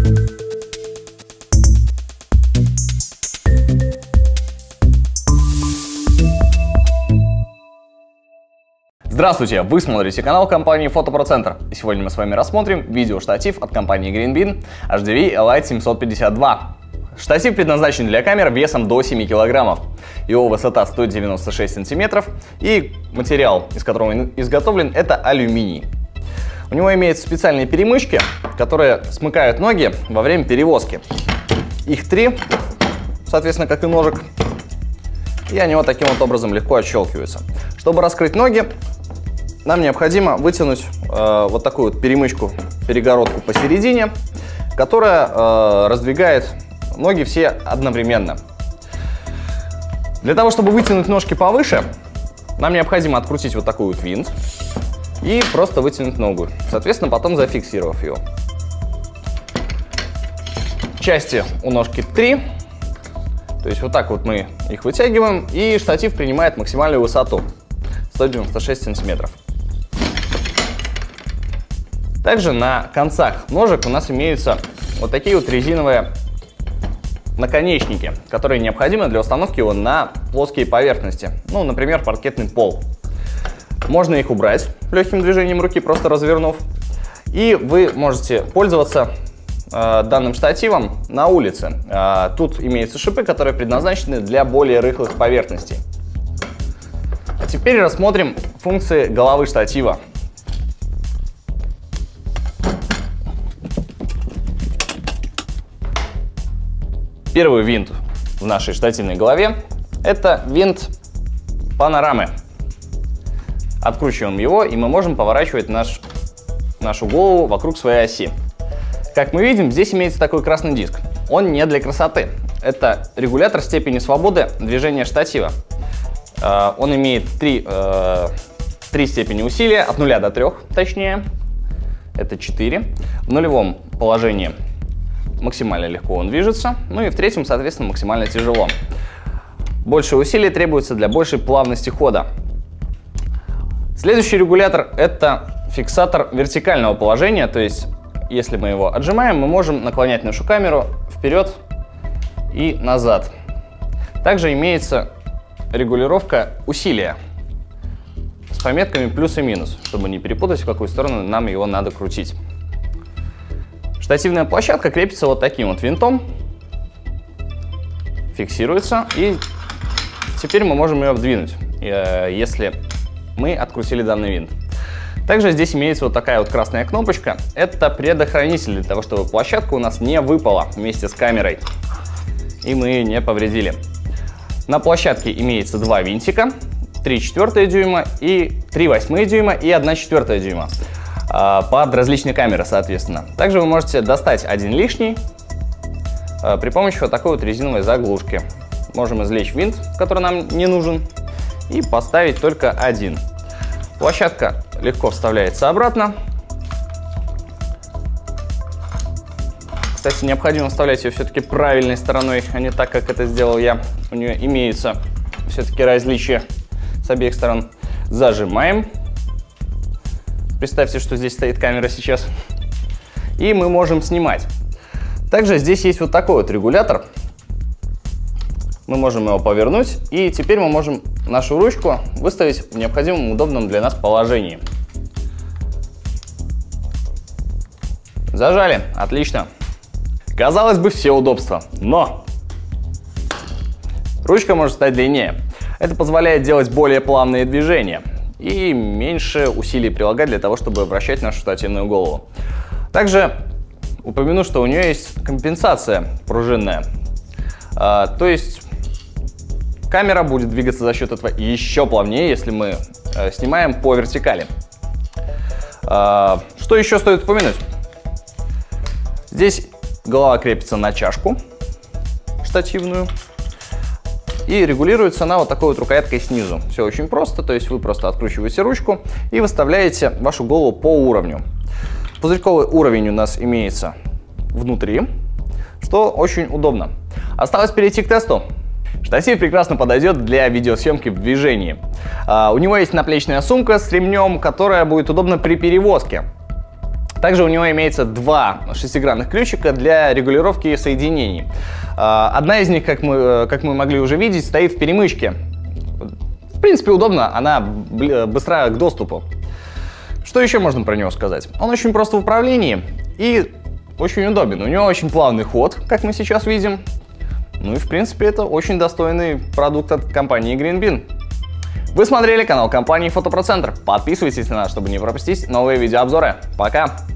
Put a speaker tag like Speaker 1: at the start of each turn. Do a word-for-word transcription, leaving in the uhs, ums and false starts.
Speaker 1: Здравствуйте! Вы смотрите канал компании Фотопроцентр. И сегодня мы с вами рассмотрим видеоштатив от компании Greenbean эйч ди ви Elite семьсот пятьдесят два. Штатив предназначен для камер весом до семи килограммов. Его высота сто девяносто шесть сантиметров и материал, из которого он изготовлен, это алюминий. У него имеются специальные перемычки, которые смыкают ноги во время перевозки. Их три, соответственно, как и ножек. И они вот таким вот образом легко отщелкиваются. Чтобы раскрыть ноги, нам необходимо вытянуть э, вот такую вот перемычку, перегородку посередине, которая э, раздвигает ноги все одновременно. Для того, чтобы вытянуть ножки повыше, нам необходимо открутить вот такой вот винт и просто вытянуть ногу, соответственно, потом зафиксировав ее. Части у ножки три, то есть вот так вот мы их вытягиваем, и штатив принимает максимальную высоту сто девяносто шесть сантиметров. Также на концах ножек у нас имеются вот такие вот резиновые наконечники, которые необходимы для установки его на плоские поверхности, ну, например, паркетный пол. Можно их убрать легким движением руки, просто развернув, и вы можете пользоваться э, данным штативом на улице. Э, тут имеются шипы, которые предназначены для более рыхлых поверхностей. А теперь рассмотрим функции головы штатива. Первый винт в нашей штативной голове – это винт панорамы. Откручиваем его, и мы можем поворачивать наш, нашу голову вокруг своей оси. Как мы видим, здесь имеется такой красный диск. Он не для красоты. Это регулятор степени свободы движения штатива. Он имеет три, три степени усилия, от нуля до трех, точнее. Это четыре. В нулевом положении максимально легко он движется, ну и в третьем, соответственно, максимально тяжело. Больше усилий требуется для большей плавности хода. Следующий регулятор – это фиксатор вертикального положения, то есть если мы его отжимаем, мы можем наклонять нашу камеру вперед и назад. Также имеется регулировка усилия с пометками плюс и минус, чтобы не перепутать, в какую сторону нам его надо крутить. Штативная площадка крепится вот таким вот винтом, фиксируется, и теперь мы можем ее вдвинуть, если мы открутили данный винт. Также здесь имеется вот такая вот красная кнопочка. Это предохранитель для того, чтобы площадка у нас не выпала вместе с камерой, и мы ее не повредили. На площадке имеется два винтика, три четвертых дюйма и три восьмых дюйма и одна четвертая дюйма. Под различные камеры, соответственно. Также вы можете достать один лишний при помощи вот такой вот резиновой заглушки. Можем извлечь винт, который нам не нужен, и поставить только один. Площадка легко вставляется обратно. Кстати, необходимо вставлять ее все-таки правильной стороной, а не так, как это сделал я. У нее имеются все-таки различия с обеих сторон. Зажимаем. Представьте, что здесь стоит камера сейчас. И мы можем снимать. Также здесь есть вот такой вот регулятор. Мы можем его повернуть. И теперь мы можем нашу ручку выставить в необходимом удобном для нас положении. Зажали. Отлично. Казалось бы, все удобства. Но ручка может стать длиннее. Это позволяет делать более плавные движения и меньше усилий прилагать для того, чтобы вращать нашу штативную голову. Также упомяну, что у нее есть компенсация пружинная. А, то есть камера будет двигаться за счет этого еще плавнее, если мы а, снимаем по вертикали. А, что еще стоит упомянуть? Здесь голова крепится на чашку штативную. И регулируется она вот такой вот рукояткой снизу. Все очень просто, то есть вы просто откручиваете ручку и выставляете вашу голову по уровню. Пузырьковый уровень у нас имеется внутри, что очень удобно. Осталось перейти к тесту. Штатив прекрасно подойдет для видеосъемки в движении. А, у него есть наплечная сумка с ремнем, которая будет удобна при перевозке. Также у него имеется два шестигранных ключика для регулировки соединений. Одна из них, как мы, как мы могли уже видеть, стоит в перемычке. В принципе, удобно, она быстра к доступу. Что еще можно про него сказать? Он очень прост в управлении и очень удобен. У него очень плавный ход, как мы сейчас видим. Ну и в принципе это очень достойный продукт от компании Greenbean. Вы смотрели канал компании Фотопроцентр. Подписывайтесь на нас, чтобы не пропустить новые видеообзоры. Пока!